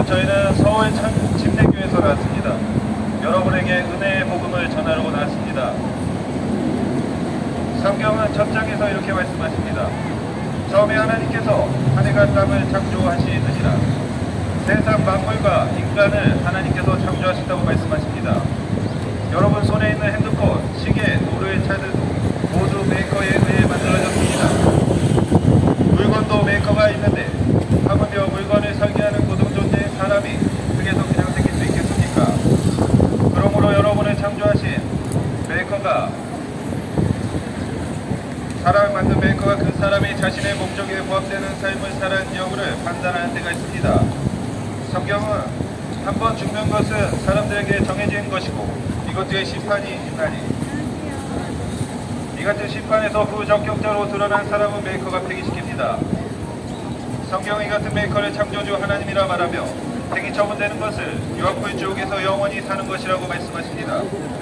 저희는 서울 침례교회에서 나왔습니다. 여러분에게 은혜의 복음을 전하러 나왔습니다. 성경은 첫 장에서 이렇게 말씀하십니다. 처음에 하나님께서 하늘과 땅을 창조하시느니라. 세상 만물과 인간을 하나님께서 창조하신다고 말씀하십니다. 여러분 손에 있는 핸드폰, 시계, 노루의 차들도 모두 메이커에 의해 만들어졌습니다. 물건도 메이커가 있는데 하물며 물건을 설계하는 고등존재의 사람이 흙에서 그냥 생길 수 있겠습니까? 그러므로 여러분을 창조하신 메이커가, 사람을 만든 메이커가 그 사람이 자신의 목적에 부합되는 삶을 살아가는 여부를 판단하는 때가 있습니다. 성경은 한번 죽는 것은 사람들에게 정해진 것이고 이것 뒤에 심판이 있나니, 이 같은 심판에서 부적격자로 드러난 사람은 메이커가 폐기시킵니다. 성경이 같은 메이커를 창조주 하나님이라 말하며 폐기 처분되는 것을 유황불 지옥에서 영원히 사는 것이라고 말씀하십니다.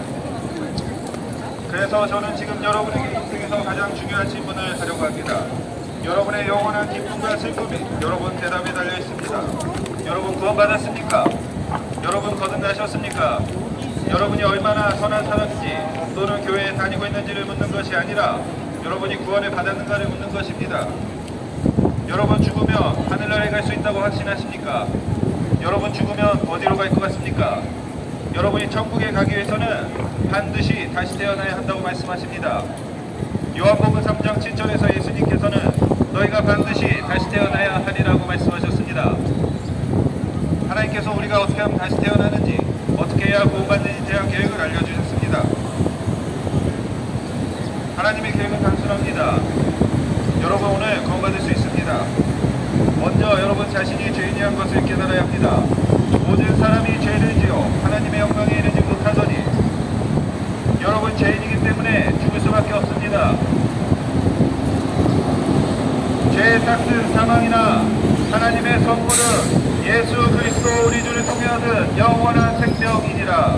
그래서 저는 지금 여러분에게 인생에서 가장 중요한 질문을 하려고 합니다. 여러분의 영원한 기쁨과 슬픔이 여러분 대답에 달려 있습니다. 여러분 구원받았습니까? 여러분 거듭나셨습니까? 여러분이 얼마나 선한 사람인지 또는 교회에 다니고 있는지를 묻는 것이 아니라 여러분이 구원을 받았는가를 묻는 것입니다. 여러분 죽으면 하늘나라에 갈 수 있다고 확신하십니까? 여러분 죽으면 어디로 갈 것 같습니까? 여러분이 천국에 가기 위해서는 반드시 다시 태어나야 한다고 말씀하십니다. 요한복음 3장 7절에서 예수님께서는 너희가 반드시 다시 태어나야 하리라고 말씀하셨습니다. 하나님께서 우리가 어떻게 하면 다시 태어나는지, 어떻게 해야 구원받는지에 대한 계획을 알려주셨습니다. 하나님의 계획은 단순합니다. 여러분 오늘 구원받을 수 있습니다. 먼저 여러분 자신이 죄인이란 것을 깨달아야 합니다. 모든 사람이 죄를 지어 하나님의 영광에 이르지 못하더니 여러분 죄인이기 때문에 죽을 수밖에 없습니다. 죄의 삭은 사망이나 하나님의 선물은 예수 그리스도 우리 주를 통해 얻은 영원한 생명이니라.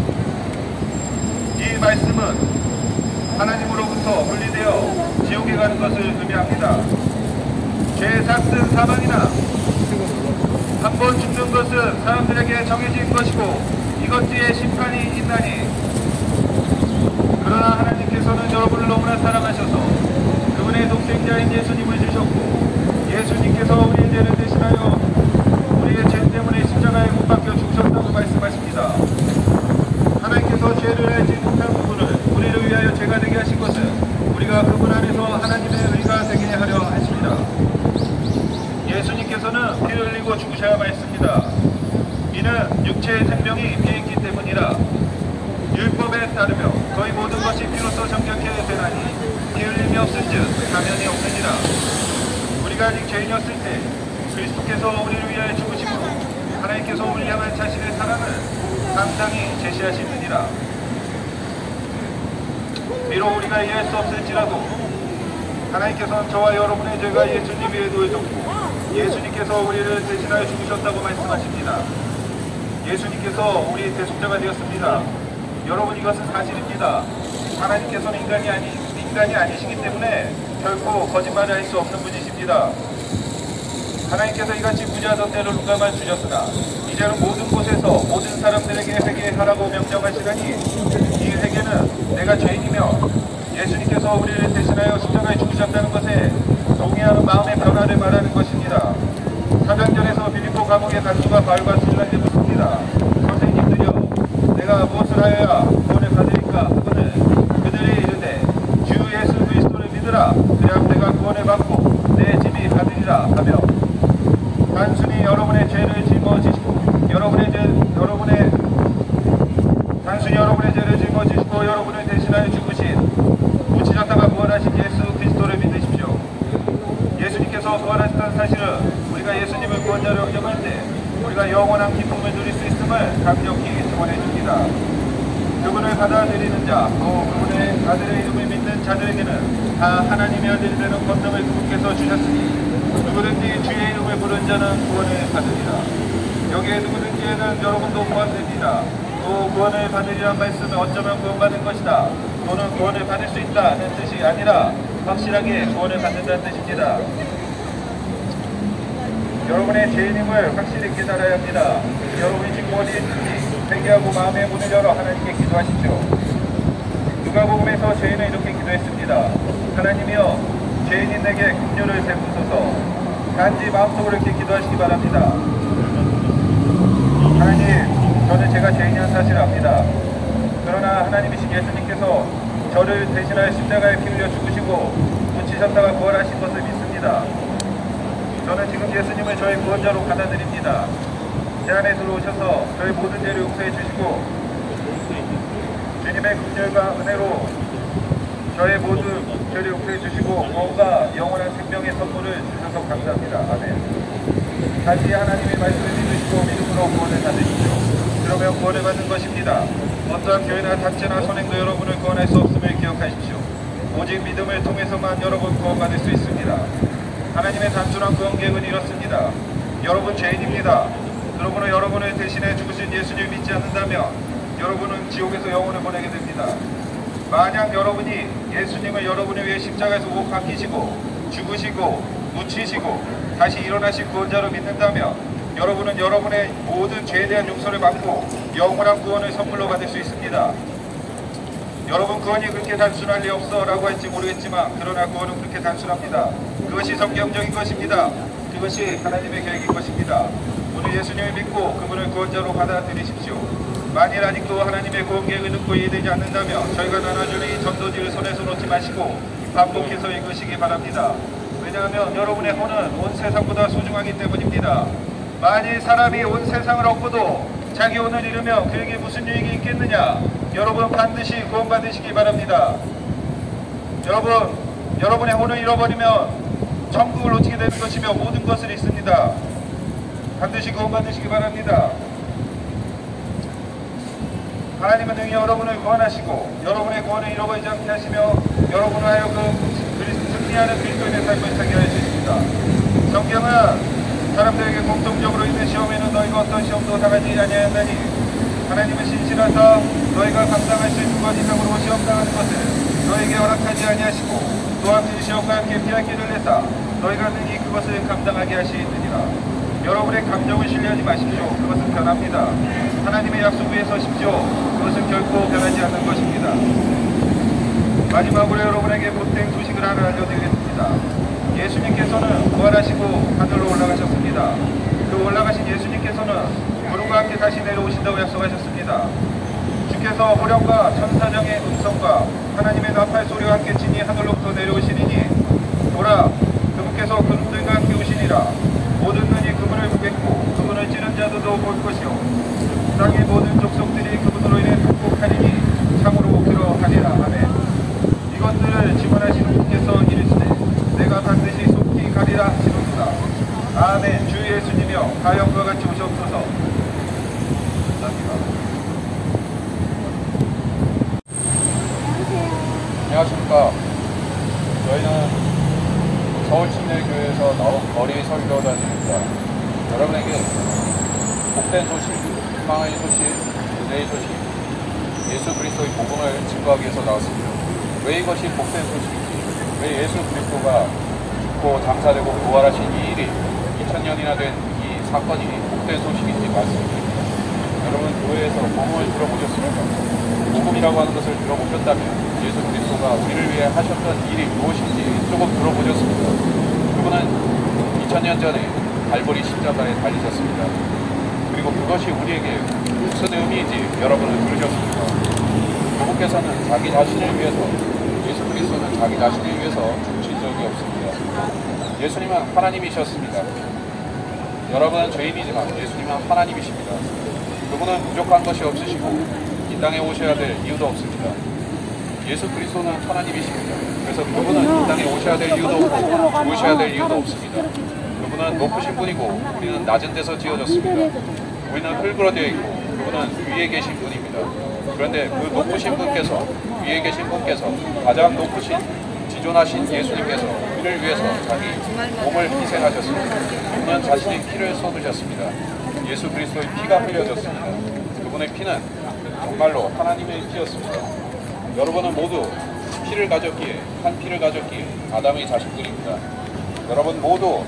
이 말씀은 하나님으로부터 분리되어 지옥에 가는 것을 의미합니다. 죄의 삭은 사망이나 한 번 죽는 것은 사람들에게 정해진 것이고 이것 뒤에 심판이 있나니, 그러나 하나님께서는 여러분을 너무나 사랑하셔서 그분의 독생자인 예수님을 주셨고 예수님께서 우리의 죄를 대신하여 우리의 죄 때문에 십자가에 못 박혀 죽으셨다고 말씀하십니다. 하나님께서 죄를 알지 못한 부분을 우리를 위하여 죄가 되게 하신 것은 우리가 그분 안에서 하나님의 의가 되게 하려 하십니다. 예수님께서는 피 흘리고 죽으셔야만 했습니다. 이는 육체의 생명이 피했기 때문이라. 율법에 따르며 거의 모든 것이 피로써 정결케 되나니 피 흘림이 없은즉 사면이 없느니라. 우리가 아직 죄인이었을 때 그리스도께서 우리를 위하여 죽으심으로 하나님께서 우리 향한 자신의 사랑을 상당히 제시하시느니라. 비록 우리가 이해할 수 없을지라도 하나님께서는 저와 여러분의 죄가 예수님 위에 놓여졌고 예수님께서 우리를 대신하여 죽으셨다고 말씀하십니다. 예수님께서 우리의 대속자가 되었습니다. 여러분 이것은 사실입니다. 하나님께서는 인간이 아니시기 때문에 결코 거짓말을 할 수 없는 분이십니다. 하나님께서 이같이 무지하던 때를 누가만 주셨으나 이제는 모든 곳에서 모든 사람들에게 회개하라고 명령하시다니, 이 회개는 내가 죄인이며 예수님께서 우리를 대신하여 십자가에 죽으셨다는 것에 동의하는 마음의 변화를 말하는 것입니다. 사병전에서 빌립보 감옥의 간수가 바울과 실라에게 묻습니다. 선생님들이여, 내가 무엇을 하여야 구원을 받으리까 하거늘 그들이 이르되 주 예수 그리스도를 믿으라. 그래야 내가 구원을 받고 내 집이 받으리라 하며, 단순히 여러분의 죄를 짊어지시고 여러분의 죄를 짊어지시고 여러분을 대신하여 죽으신 묻히셨다가 부활하신 예수 그리스도를 믿으십시오. 예수님께서 부활하셨다는 사실은 우리가 예수님을 구원자로 영접할 때 우리가 영원한 기쁨을 누릴 수 있음을 강력히 증언해 줍니다. 그분을 받아들이는 자, 또 그분의 아들의 이름을 믿는 자들에게는 다 하나님의 아들이 되는 권능을 그분께서 주셨으니 누구든지 주의 이름을 부른 자는 구원을 받으리라. 여기에 누구든지에는 여러분도 포함됩니다. 또 구원을 받으리란 말씀은 어쩌면 구원받은 것이다 또는 구원을 받을 수 있다는 뜻이 아니라 확실하게 구원을 받는다는 뜻입니다. 여러분의 죄인임을 확실히 깨달아야 합니다. 여러분이 지금 어디에 있는지 회개하고 마음의 문을 열어 하나님께 기도하십시오. 누가복음에서 죄인은 이렇게 기도했습니다. 하나님이여, 죄인인 내게 긍휼을 베푸소서. 단지 마음속으로 이렇게 기도하시기 바랍니다. 하나님, 저는 제가 죄인이라는 사실을 압니다. 그러나 하나님이신 예수님께서 저를 대신하여 십자가에 피 흘려 죽으시고 묻히셨다가 부활하신 것을 믿습니다. 저는 지금 예수님을 저의 구원자로 받아들입니다. 제 안에 들어오셔서 저의 모든 죄를 용서해 주시고 주님의 긍휼과 은혜로 저의 모든 죄를 용서해 주시고 구원과 영원한 생명의 선물을 주셔서 감사합니다. 아멘. 다시 하나님의 말씀을 믿으시고 믿음으로 구원을 받으십시오. 그러면 구원을 받는 것입니다. 어떠한 교회나 단체나 선행도 여러분을 구원할 수 없음을 기억하십시오. 오직 믿음을 통해서만 여러분 구원받을 수 있습니다. 하나님의 단순한 구원 계획은 이렇습니다. 여러분 죄인입니다. 그러므로 여러분을 대신해 죽으신 예수님을 믿지 않는다면 여러분은 지옥에서 영혼을 보내게 됩니다. 만약 여러분이 예수님을 여러분을 위해 십자가에서 못 박히시고 죽으시고 묻히시고 다시 일어나신 구원자로 믿는다면 여러분은 여러분의 모든 죄에 대한 용서를 받고 영원한 구원을 선물로 받을 수 있습니다. 여러분, 구원이 그렇게 단순할 리 없어 라고 할지 모르겠지만 그러나 구원은 그렇게 단순합니다. 그것이 성경적인 것입니다. 그것이 하나님의 계획인 것입니다. 오늘 예수님을 믿고 그분을 구원자로 받아들이십시오. 만일 아직도 하나님의 구원 계획을 듣고 이해되지 않는다면 저희가 나눠주는 이 전도지를 손에서 놓지 마시고 반복해서 읽으시기 바랍니다. 왜냐하면 여러분의 혼은 온 세상보다 소중하기 때문입니다. 만일 사람이 온 세상을 얻고도 자기 혼을 잃으면 그에게 무슨 유익이 있겠느냐? 여러분 반드시 구원받으시기 바랍니다. 여러분의 혼을 잃어버리면 천국을 놓치게 되는 것이며 모든 것을 잃습니다. 반드시 구원받으시기 바랍니다. 하나님은 능히 여러분을 구원하시고 여러분의 구원을 잃어버리지 않게 하시며 여러분을 하여금 승리하는 그리스도인의 삶을 살게 하여 주십니다. 성경은 사람들에게 공통적으로 있는 시험에는 너희가 어떤 시험도 당하지 아니하였나니 하나님은 신실하사 너희가 감당할 수 있는 것 이상으로 시험당하는 것을 너희에게 허락하지 아니하시고 또한 그 시험과 함께 피할 길을 내사 너희가 능히 그것을 감당하게 하시느니라. 여러분의 감정을 신뢰하지 마십시오. 그것은 변합니다. 하나님의 약속 위에 서십시오. 그것은 결코 변하지 않는 것입니다. 마지막으로 여러분에게 보탬 소식을 하나 알려드리겠습니다. 예수님께서는 부활하시고 하늘로 올라가셨습니다. 그 올라가신 예수님께서는 구름과 함께 다시 내려오신다고 약속하셨습니다. 주께서 호령과 천사장의 음성과 하나님의 나팔 소리와 함께 친히 하늘로부터 내려오시리니 보라, 그분께서 그분들과 함께 오시니라. 모든 눈이 그분을 보겠고 그분을 찌른 자들도 볼 것이요 땅의 모든 족속들이 그분으로 인해 극복하리니 참으로 그러하리라. 아멘. 이것들을 지원하시는 분께서 이르시되 내가 반드시 속히 가리라 하시는구나. 아멘. 주 예수님이여 가영과 같이 오시옵소서. 감사합니다. 안녕하십니까. 저희는 서울침례교회에서 나온 거리 설교단입니다. 여러분에게 복된 소식, 희망의 소식, 은혜의 소식, 예수 그리스도의 복음을 증거하기 위해서 나왔습니다. 왜 이것이 복된 소식인지, 왜 예수 그리스도가 죽고 장사되고 부활하신 이 일이 2000년이나 된 이 사건이 복된 소식인지 말씀드립니다. 여러분, 교회에서 복음을 들어보셨습니까? 복음이라고 하는 것을 들어보셨다면 예수 그리스도가 우리를 위해 하셨던 일이 무엇인지 조금 들어보셨습니까? 그분은 2000년 전에 갈보리 십자가에 달리셨습니다. 그리고 그것이 우리에게 무슨 의미인지 여러분은 들으셨습니까? 그분께서는 자기 자신을 위해서, 예수 그리스도는 자기 자신을 위해서 죽으신 적이 없습니다. 예수님은 하나님이셨습니다. 여러분은 죄인이지만 예수님은 하나님이십니다. 그분은 부족한 것이 없으시고 이 땅에 오셔야 될 이유도 없습니다. 예수 그리스도는 하나님이십니다. 그래서 그분은 이 땅에 오셔야 될 이유도 없고 죽으셔야 될 이유도 없습니다. 그분은 높으신 분이고 우리는 낮은 데서 지어졌습니다. 우리는 흙으로 되어 있고 그분은 위에 계신 분입니다. 그런데 그 높으신 분께서, 위에 계신 분께서, 가장 높으신 지존하신 예수님께서 우리를 위해서 자기 몸을 희생하셨습니다. 그분은 자신의 피를 쏟으셨습니다. 예수 그리스도의 피가 흘려졌습니다. 그분의 피는 정말로 하나님의 피였습니다. 여러분은 모두 한 피를 가졌기에 아담의 자식들입니다. 여러분 모두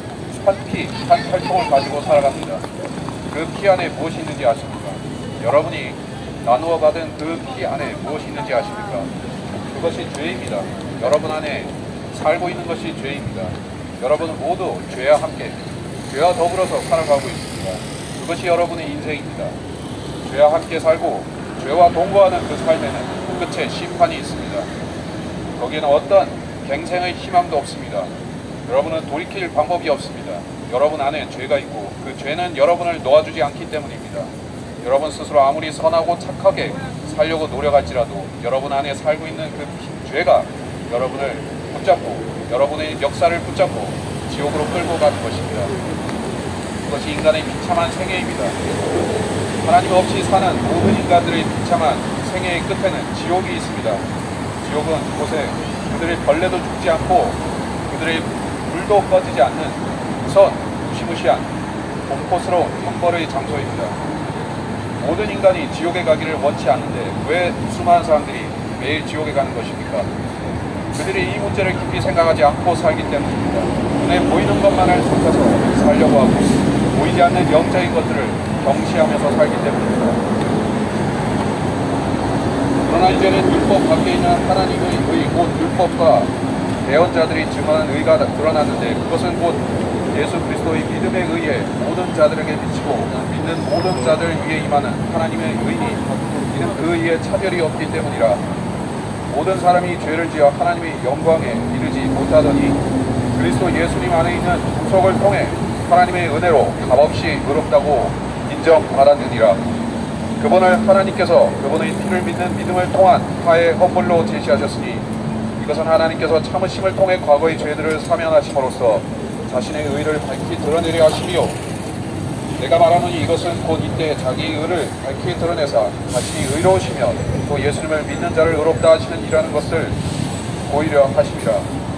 한 피, 한 혈통을 가지고 살아갑니다. 그 피 안에 무엇이 있는지 아십니까? 여러분이 나누어 받은 그 피 안에 무엇이 있는지 아십니까? 그것이 죄입니다. 여러분 안에 살고 있는 것이 죄입니다. 여러분은 모두 죄와 함께, 죄와 더불어서 살아가고 있습니다. 그것이 여러분의 인생입니다. 죄와 함께 살고 죄와 동거하는 그 삶에는 끝에 심판이 있습니다. 거기에는 어떤 갱생의 희망도 없습니다. 여러분은 돌이킬 방법이 없습니다. 여러분 안에 죄가 있고 그 죄는 여러분을 놓아주지 않기 때문입니다. 여러분 스스로 아무리 선하고 착하게 살려고 노력할지라도 여러분 안에 살고 있는 그 죄가 여러분을 붙잡고 여러분의 역사를 붙잡고 지옥으로 끌고 가는 것입니다. 그것이 인간의 비참한 생애입니다. 하나님 없이 사는 모든 인간들의 비참한 생애의 끝에는 지옥이 있습니다. 지옥은 그곳에 그들의 벌레도 죽지 않고 그들의 불도 꺼지지 않는 우선 무시무시한 공포스러운 형벌의 장소입니다. 모든 인간이 지옥에 가기를 원치 않는데 왜 수많은 사람들이 매일 지옥에 가는 것입니까? 그들이 이 문제를 깊이 생각하지 않고 살기 때문입니다. 눈에 보이는 것만을 살펴서 살려고 하고 보이지 않는 영적인 것들을 경시하면서 살기 때문입니다. 그러나 이제는 율법 밖에 있는 하나님의 의, 곧 율법과 대언자들이 증언한 의가 드러났는데 그것은 곧 예수 그리스도의 믿음에 의해 모든 자들에게 비치고 믿는 모든 자들 위에 임하는 하나님의 의니 이는 그 의에 차별이 없기 때문이라. 모든 사람이 죄를 지어 하나님의 영광에 이르지 못하더니 그리스도 예수님 안에 있는 구속을 통해 하나님의 은혜로 값없이 의롭다고 인정받았느니라. 그분을 하나님께서 그분의 피를 믿는 믿음을 통한 화의 헌물로 제시하셨으니 이것은 하나님께서 참으심을 통해 과거의 죄들을 사면하심으로써 자신의 의를 밝히 드러내려 하시며 내가 말하노니 이것은 곧 이때 자기의 의를 밝히 드러내사 자신이 의로우시며 또 예수님을 믿는 자를 의롭다 하시는 이라는 것을 보이려 하심이라.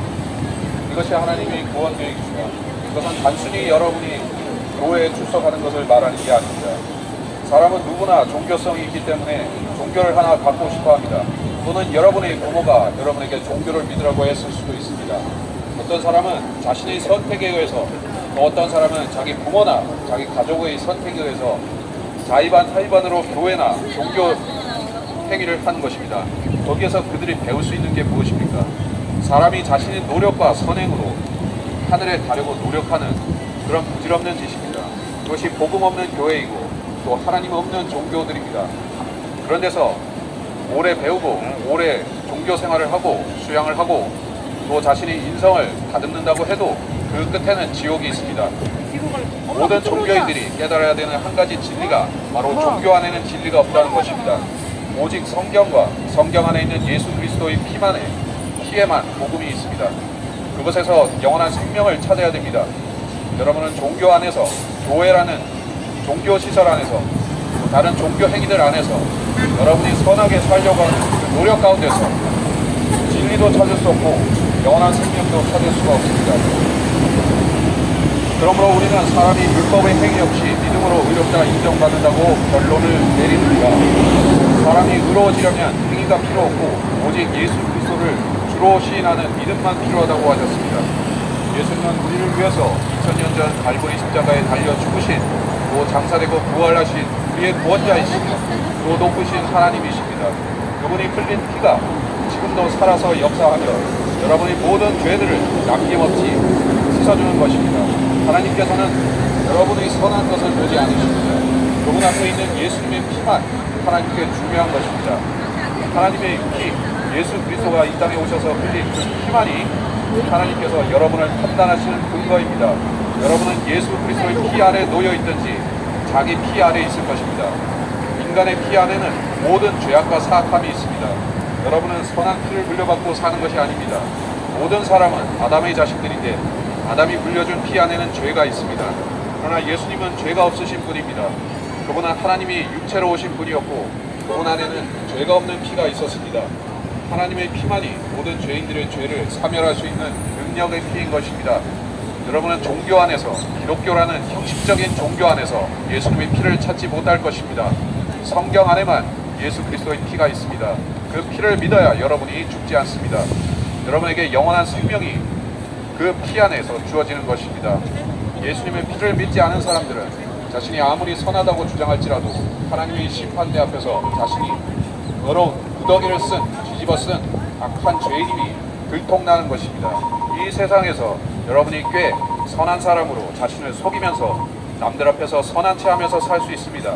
이것이 하나님의 구원 계획이시며 이것은 단순히 여러분이 교회에 출석하는 것을 말하는 게 아닙니다. 사람은 누구나 종교성이 있기 때문에 종교를 하나 갖고 싶어 합니다. 또는 여러분의 부모가 여러분에게 종교를 믿으라고 했을 수도 있습니다. 어떤 사람은 자신의 선택에 의해서 또 어떤 사람은 자기 부모나 자기 가족의 선택에 의해서 자의반 타의반으로 교회나 종교 행위를 하는 것입니다. 거기에서 그들이 배울 수 있는 게 무엇입니까? 사람이 자신의 노력과 선행으로 하늘에 가려고 노력하는 그런 부질없는 짓입니다. 그것이 복음 없는 교회이고 또 하나님 없는 종교들입니다. 그런 데서 오래 배우고 오래 종교 생활을 하고 수양을 하고 또 자신의 인성을 다듬는다고 해도 그 끝에는 지옥이 있습니다. 모든 종교인들이 깨달아야 되는 한 가지 진리가 바로 종교 안에는 진리가 없다는 것입니다. 오직 성경과 성경 안에 있는 예수 그리스도의 피에만 복음이 있습니다. 그것에서 영원한 생명을 찾아야 됩니다. 여러분은 종교 안에서 교회라는 종교 시설 안에서 다른 종교 행위들 안에서 여러분이 선하게 살려고 하는 그 노력 가운데서 진리도 찾을 수 없고 영원한 생명도 찾을 수가 없습니다. 그러므로 우리는 사람이 율법의 행위 없이 믿음으로 의롭다 인정받는다고 결론을 내리느니라. 사람이 의로워지려면 행위가 필요 없고 오직 예수 그리스도를 주로 시인하는 믿음만 필요하다고 하셨습니다. 예수님은 우리를 위해서 2000년 전 갈보리 십자가에 달려 죽으신 또 장사되고 부활하신 우리의 구원자이시며 또 높으신 하나님이십니다. 그분이 흘린 피가 지금도 살아서 역사하며 여러분의 모든 죄들을 남김없이 씻어주는 것입니다. 하나님께서는 여러분의 선한 것을 보지 않으십니다. 그분 앞에 있는 예수님의 피만 하나님께 중요한 것입니다. 하나님의 피, 예수 그리스도가 이 땅에 오셔서 흘린 그 피만이 하나님께서 여러분을 판단하시는 근거입니다. 여러분은 예수 그리스도의 피 아래 놓여 있든지 자기 피 아래 있을 것입니다. 인간의 피 안에는 모든 죄악과 사악함이 있습니다. 여러분은 선한 피를 물려받고 사는 것이 아닙니다. 모든 사람은 아담의 자식들인데 아담이 물려준 피 안에는 죄가 있습니다. 그러나 예수님은 죄가 없으신 분입니다. 그분은 하나님이 육체로 오신 분이었고 그분 안에는 죄가 없는 피가 있었습니다. 하나님의 피만이 모든 죄인들의 죄를 사멸할 수 있는 능력의 피인 것입니다. 여러분은 종교 안에서 기독교라는 형식적인 종교 안에서 예수님의 피를 찾지 못할 것입니다. 성경 안에만 예수 그리스도의 피가 있습니다. 그 피를 믿어야 여러분이 죽지 않습니다. 여러분에게 영원한 생명이 그 피 안에서 주어지는 것입니다. 예수님의 피를 믿지 않은 사람들은 자신이 아무리 선하다고 주장할지라도 하나님의 심판대 앞에서 자신이 더러운 구더기를 뒤집어 쓴 악한 죄인임이 들통나는 것입니다. 이 세상에서 여러분이 꽤 선한 사람으로 자신을 속이면서 남들 앞에서 선한 체 하면서 살 수 있습니다.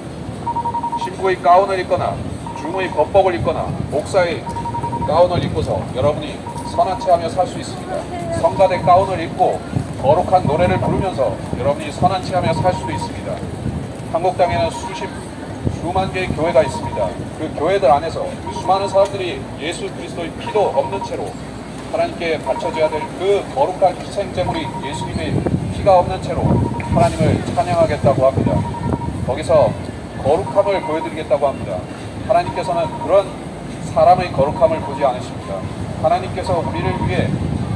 신부의 가운을 입거나 중의 법복을 입거나 목사의 가운을 입고서 여러분이 선한 체 하며 살 수 있습니다. 성가대 가운을 입고 거룩한 노래를 부르면서 여러분이 선한 체 하며 살 수도 있습니다. 한국 땅에는 수만 개의 교회가 있습니다. 그 교회들 안에서 수많은 사람들이 예수 그리스도의 피도 없는 채로 하나님께 바쳐져야 될 그 거룩한 희생제물이 예수님의 피가 없는 채로 하나님을 찬양하겠다고 합니다. 거기서 거룩함을 보여드리겠다고 합니다. 하나님께서는 그런 사람의 거룩함을 보지 않으십니다. 하나님께서 우리를 위해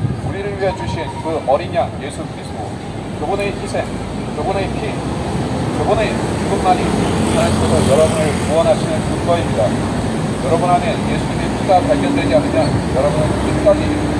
주신 그 어린 양 예수 그리스도, 그분의 희생, 그분의 피, 그분의 죽음만이 하나님께서 여러분을 구원하시는 근거입니다. 여러분 안에 예수님의 피가 발견되지 않으면 여러분은 끝까지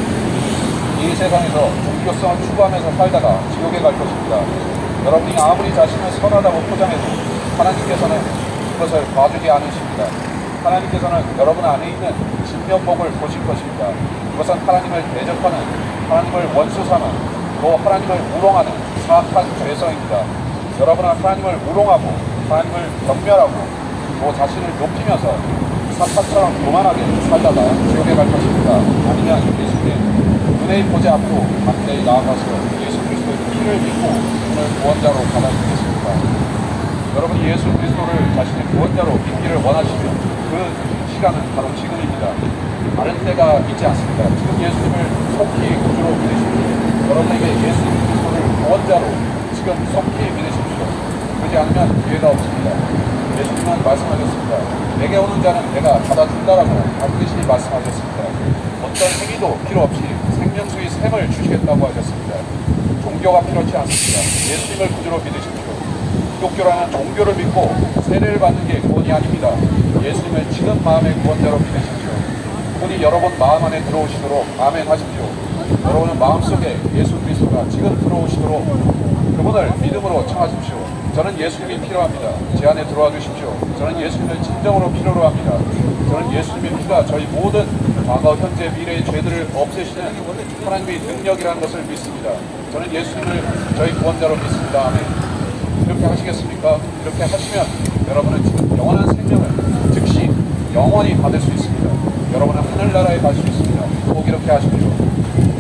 이 세상에서 종교성을 추구하면서 살다가 지옥에 갈 것입니다. 여러분이 아무리 자신을 선하다고 포장해도 하나님께서는 그것을 봐주지 않으십니다. 하나님께서는 여러분 안에 있는 진면목을 보실 것입니다. 그것은 하나님을 대적하는, 하나님을 원수 삼은, 또 하나님을 우롱하는 사악한 죄성입니다. 여러분은 하나님을 우롱하고 하나님을 경멸하고 또 자신을 높이면서 사탄처럼 교만하게 살다가 지옥에 갈 것입니다. 아니면 예수님 은혜의 보좌 앞으로 가까이 나아가서 예수 그리스도의 피를 믿고 오늘 구원자로 받아주겠습니다. 여러분이 예수 그리스도를 자신의 구원자로 믿기를 원하시면 그 시간은 바로 지금입니다. 다른 때가 있지 않습니다. 지금 예수님을 속히 구주로 믿으십시오. 여러분에게 예수 그리스도를 구원자로 지금 속히 믿으십시오. 그러지 않으면 기회가 없습니다. 예수님은 말씀하셨습니다. 내게 오는 자는 내가 받아준다라고 반드시 말씀하셨습니다. 어떤 행위도 필요 없이 생명수의 샘을 주시겠다고 하셨습니다. 종교가 필요치 않습니다. 예수님을 구주로 믿으십시오. 기독교라는 종교를 믿고 세례를 받는 게 구원이 아닙니다. 예수님을 지금 마음의 구원자로 믿으십시오. 그분이 여러분 마음 안에 들어오시도록 아멘 하십시오. 여러분의 마음속에 예수 그리스도가 지금 들어오시도록 그분을 믿음으로 청하십시오. 저는 예수님이 필요합니다. 제 안에 들어와 주십시오. 저는 예수님을 진정으로 필요로 합니다. 저는 예수님의 피가 저희 모든 과거, 현재, 미래의 죄들을 없애시는 하나님의 능력이라는 것을 믿습니다. 저는 예수님을 저희 구원자로 믿습니다. 아멘. 이렇게 하시겠습니까? 이렇게 하시면 여러분은 지금 영원한 생명을 즉시 영원히 받을 수 있습니다. 여러분은 하늘나라에 갈 수 있습니다. 꼭 이렇게 하십시오.